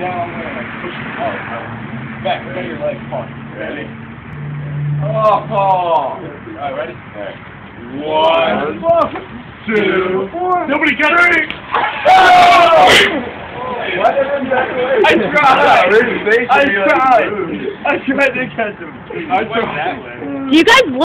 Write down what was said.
down there and like push it hard. Back, get your legs apart. Ready? Oh! Alright, ready? Alright. 1, 2, nobody catch me! What? I tried to catch him. I tried. You guys